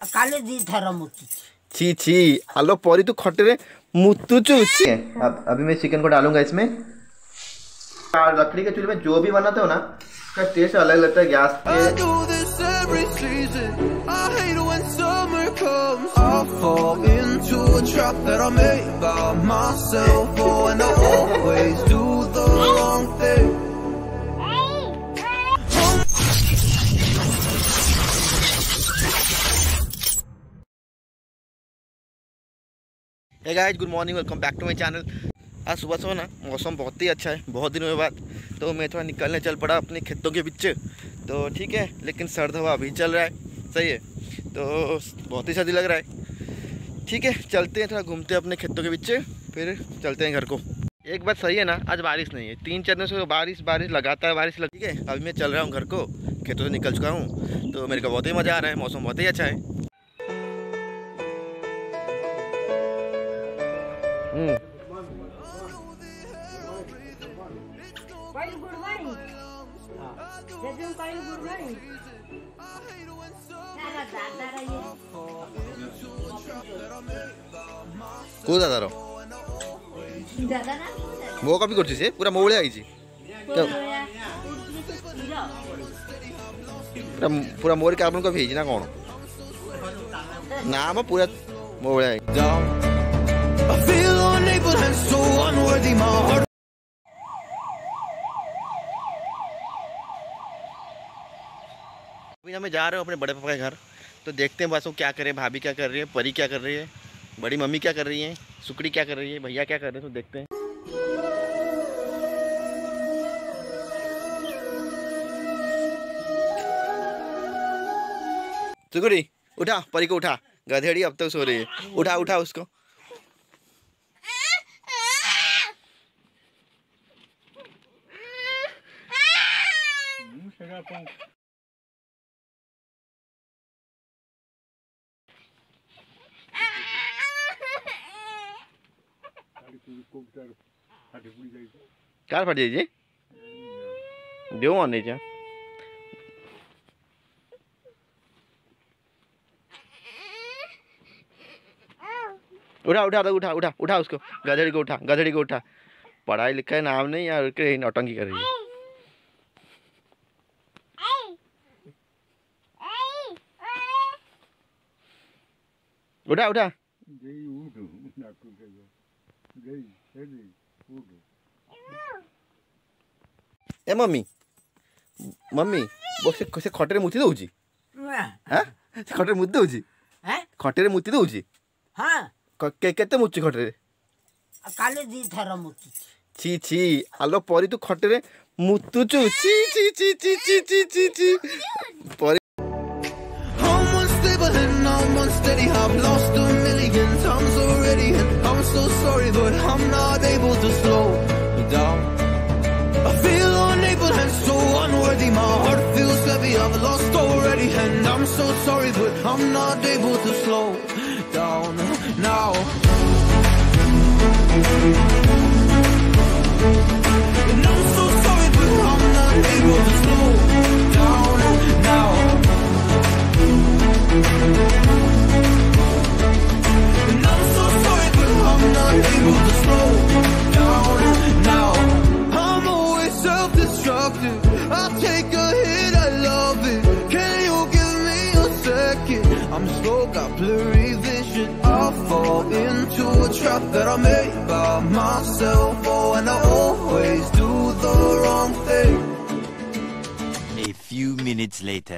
काले दी थर मुतु छी छी आलो परी तू खटरे मुतुचु छी। अब अभी मैं चिकन को डालूंगा इसमें। लकड़ी के चूल्हे में जो भी बनाते हो ना उसका टेस्ट अलग लगता है गैस के। Hey guys, good morning, welcome back to my channel. आज सुबह सुबह ना मौसम बहुत ही अच्छा है, बहुत दिनों के बाद। तो मैं थोड़ा निकलने चल पड़ा अपने खेतों के बीच। तो ठीक है, लेकिन सर्द हवा अभी चल रहा है, सही है, तो बहुत ही सर्दी लग रहा है। ठीक है, चलते हैं, थोड़ा घूमते हैं अपने खेतों के बीच, फिर चलते हैं घर को। एक बात सही है ना, आज बारिश नहीं है, 3-4 दिनों से बारिश लगातार बारिश लग। ठीक है, अभी मैं चल रहा हूँ घर को, खेतों से निकल चुका हूँ, तो मेरे को बहुत ही मज़ा आ रहा है, मौसम बहुत ही अच्छा है। को दादा रो मो कभी करछि से पूरा मोळे आइछि पूरा मोर कार्बन कभी हेछि ना कोन ना म पूरा मोळे आई। अभी मैं जा रहा हूँ अपने बड़े पापा के घर, तो देखते हैं बस वो क्या कर रहे हैं, भाभी क्या कर रही है, परी क्या कर रही है, बड़ी मम्मी क्या कर रही है, सुकड़ी क्या कर रही है, भैया क्या कर रहे हैं, तो देखते हैं। सुकड़ी उठा, परी को उठा, गधेड़ी अब तक सो रही है, उठा उठा उसको। कार फट जाइए देव आने जा उठा उठा उठा उठा उठा उसको, गधेड़ी को उठा, गधेड़ी को उठा। पढ़ाई लिखाई नाम नहीं यार, के नौटंकी कर रही है। उठा उठा ए मम्मी मम्मी वो से खटरे मुति दउची हां से खटरे मुति दउची हैं खटरे मुति दउची हां केते मुति खटरे काले दी थर मुतु छी छी आलो परी तू खटरे मुतुचु छी छी छी छी छी छी छी छी परी I'm unsteady, I've lost a million times already, and I'm so sorry, but I'm not able to slow down. I feel unable and so unworthy, my heart feels heavy, I've lost already, and I'm so sorry, but I'm not able to slow down now. And I'm so sorry, but I'm not able to slow down now. Able to slow down now. I'm always self-destructive, I take a hit, I love it. Can you give me a second? I'm slow, got blurry vision, I fall into a trap that I made by myself. Oh, and I always do the wrong thing. A few minutes later.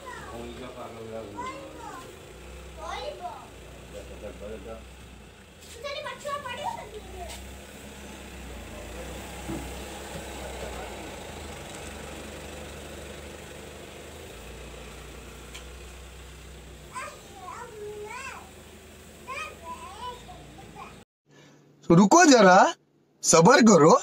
रुको जरा, सब्र करो।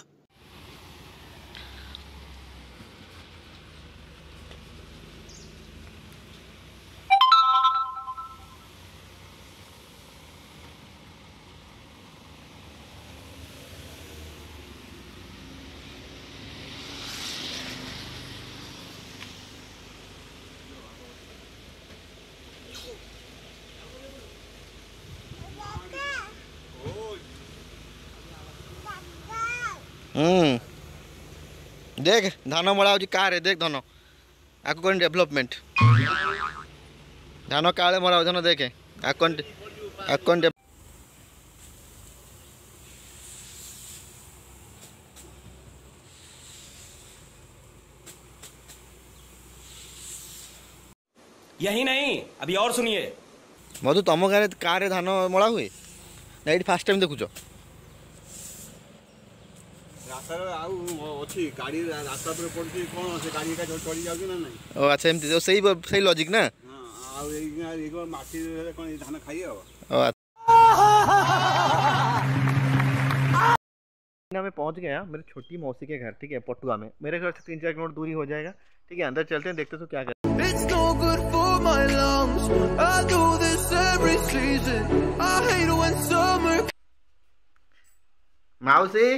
देख धान मड़ा हो car देख धन आक कौन डेभलपमेंट धान काले मरा हो देखे आक यही नहीं अभी और सुनिए। मधु तुम गाँव कार धान मड़ा हुए ना ये फास्ट टाइम देखुच अच्छा एमती सही लॉजिक ना मैं पहुंच गया मेरे छोटी मौसी के घर। ठीक है पटुआ में मेरे घर से 3-4 किलोमीटर दूरी हो जाएगा। ठीक है अंदर चलते हैं देखते तो क्या करते हैं। It's no good for my lungs. I do this every season. I hate when summer. माउसी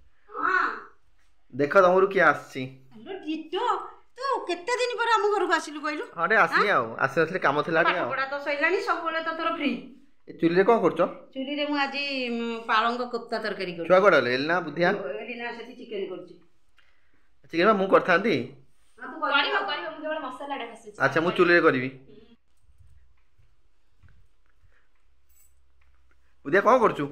देख तुम क्या आसी तू केते दिन पर हम घर को आसिलु कहलु हाँ टे आसनी आसे आसले काम थिला टे बड़ा तो सइलानी सब बोले तो तोर फ्री चुली रे कोन करछो चुली रे मु आज पालंग कोफ्ता तरकारी कर छुआ कोडा लेलना बुधिया एलिना सेति चिकन करछि चिकन में मु करथांती हां तू करिबो मु केवल मसाला डा खसि अच्छा मु चुली रे करबी बुधिया कोन करछु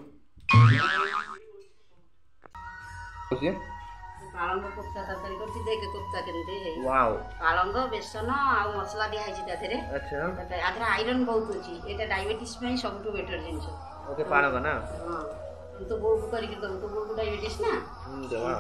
ओके पालंग कोफ्ता तरकारी करछि देख कोफ्ता केनते हे वाओ पालंग बेसन आ मसला दिया है ता देरे अच्छा आधरा आयरन बहुत अछि एटा डायबिटीज में सबटु बेटर जिंस ओके पालंग ना हां तो गो करी के तो गो डायबिटीज ना देवा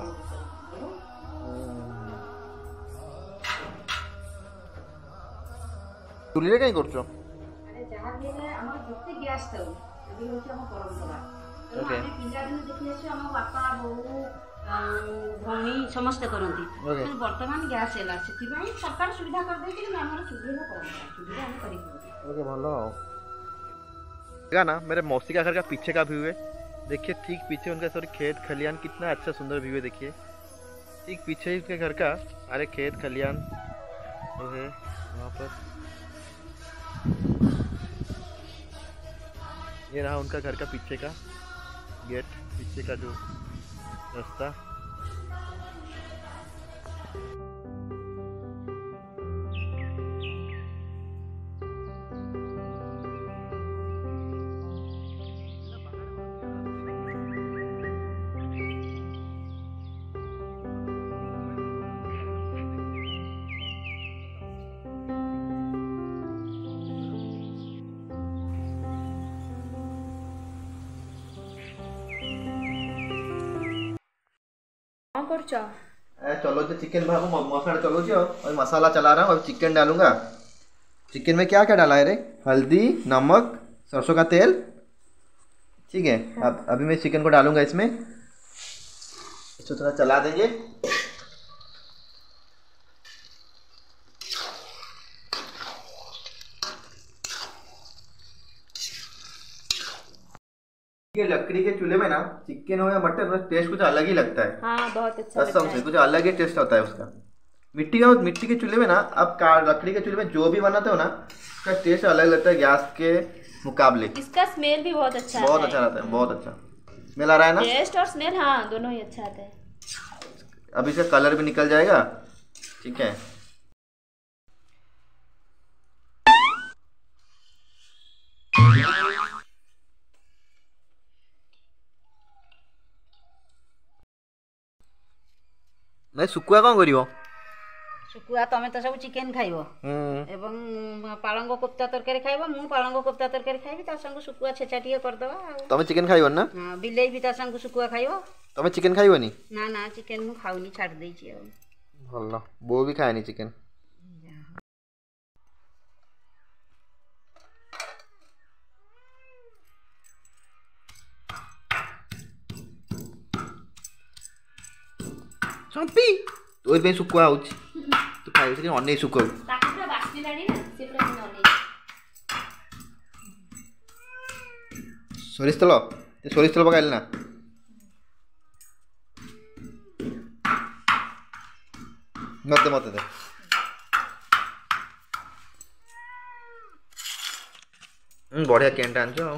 चुली रे काई करछो अरे जहां देले हमर जति गैस थाउ अभी होछि हम परंपरा ओके हम पिंजा दिन देखि आछी हम बापा बहु भौणी समस्त करती वर्तमान गैस है सरकार सुविधा कर दे कि हमर सुविधा सुविधा हम करी ओके भलो ना मेरे मौसी का घर का पीछे का व्यू है देखिए ठीक पीछे उनका सॉरी खेत खलियान कितना अच्छा सुंदर व्यू है देखिए ठीक पीछे ही उसके घर का अरे खेत खलियान है वहाँ पर ये रहा उनका घर का पीछे का गेट पीछे का जो रास्ता चलो जो चिकन मसाला चलो जी और मसाला चला रहा हूँ अब चिकन डालूंगा। चिकन में क्या क्या डाला है रे हल्दी नमक सरसों का तेल। ठीक है अब अभी मैं चिकन को डालूंगा इसमें इसको थोड़ा चला देंगे। ये लकड़ी के चूल्हे में ना चिकन हो या मटन टेस्ट कुछ अलग ही लगता है। हाँ, बहुत अच्छा लगता है। कुछ अलग ही टेस्ट होता है उसका। मिट्टी के चूल्हे में ना अब लकड़ी के चूल्हे में जो भी बनाते हो ना उसका टेस्ट अलग लगता है गैस के मुकाबले। इसका स्मेल भी बहुत अच्छा रहता है। बहुत अच्छा स्मेल आ रहा है ना। टेस्ट और स्मेल हाँ दोनों ही अच्छा आता है। अब इसका कलर भी निकल जाएगा। ठीक है नहीं सुकुआ कौन करियो सुकुआ तमे तो सब चिकन खाइबो एवं पालंग कोफ्ता तरकारी खाइबो मु पालंग कोफ्ता तरकारी खाइबी ता संग सुकुआ छेचाटिए कर दबा तमे चिकन खाइबो ना। हां बिलेई भी ता संग सुकुआ खाइबो। तमे चिकन खाइबोनी ना ना चिकन मु खाउनी छाड़ देई छी अब भलो बो भी खाएनी चिकन। चंपी तोर पे सुकुआ होची तू खाइ से अन्य सुकुआ ताकि पूरा बास्नी लानी ना से पूरा अन्य सोरिस तेल पकाइल ना मत दे बढ़िया केंटा आनछो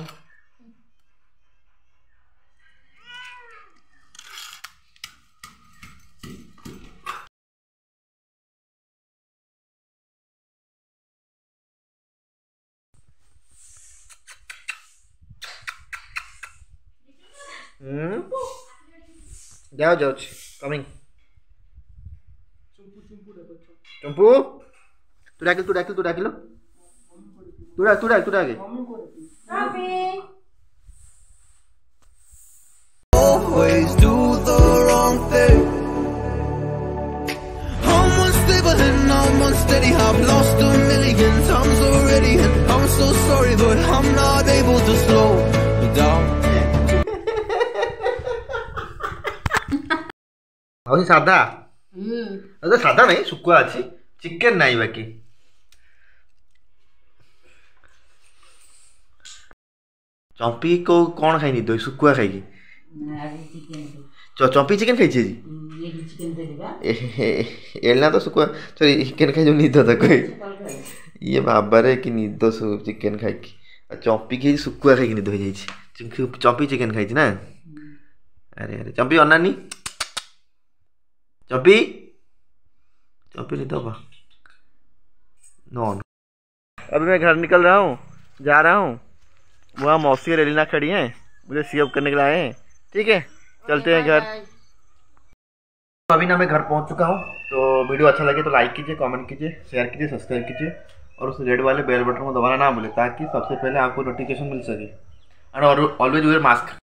जाओ जाओ कमिंग चंपू तू डाकिल Always do the wrong thing. I'm unstable and I'm unsteady. I've lost a million times already, and I'm so sorry, but I'm not able to slow down. भाई सादा अरे सादा नहीं सुकुआ अच्छी चिकन नहीं बाकी चंपी को कौन खाई दो सुकुआ खाई चंपी चिकन खाई जी एलना तो सुकुआ सॉरी चिकन खाई जो निद था कोई ये बाबारे कि निद चिकन खाई चंपी की सुकुआ खाई निद हो जाई चंपी चिकन खाई ना अरे अरे चंपी अनानी चंपी निद होगा नो अभी मैं घर निकल रहा हूँ जा रहा हूँ वहाँ मौसी और एलिना खड़ी हैं मुझे सी अप करने के लिए आए हैं ठीक है चलते हैं घर। अभी ना मैं घर पहुँच चुका हूँ तो वीडियो अच्छा लगे तो लाइक कीजिए कमेंट कीजिए शेयर कीजिए सब्सक्राइब कीजिए और उस रेड वाले बेल बटन को दबाना ना भूलें ताकि सबसे पहले आपको नोटिफिकेशन मिल सके एंड ऑलवेज वेयर मास्क।